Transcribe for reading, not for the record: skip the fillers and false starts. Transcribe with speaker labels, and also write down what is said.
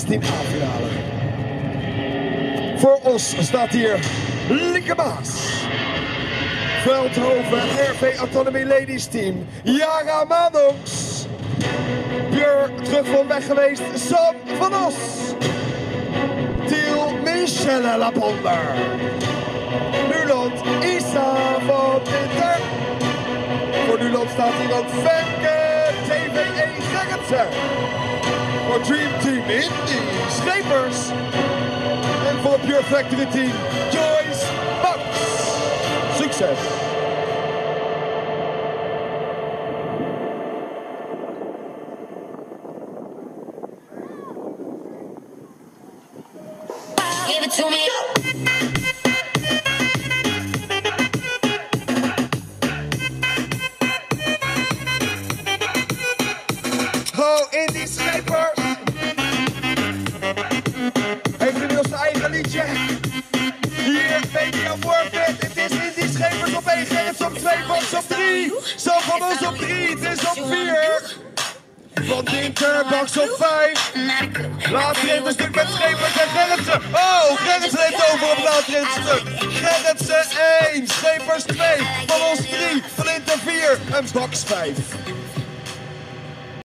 Speaker 1: 16 A-finale. Voor ons staat hier Lieke Maas. Veldhoven RV Autonomy Ladies Team. Yara Madongs. Pure terug van weg geweest. Sam van Os. Tiel Michelle Laponder. Nuland Isa van Winter. Voor Nuland staat hier ook Femke TVE Gerritsen. Voor Dream Team Indy Schepers. En voor Pure Factory Team Joyce Bucks. Succes!
Speaker 2: Give it to me.
Speaker 1: Oh, Indy Schepers. Heeft inmiddels zijn eigen liedje. Hier, Media Forfeit. Het is Indy Schepers op 1, Gerrits op 2, Box op 3. Sam van Os op 3, het is op 4. Van Dinter, Box op 5. Later in een stuk met Schepers en Gerritsen. Oh, Gerritsen heeft over op later in het stuk. Gerritsen 1, Schepers 2, Van Os 3, Van Dinter 4 en Box 5.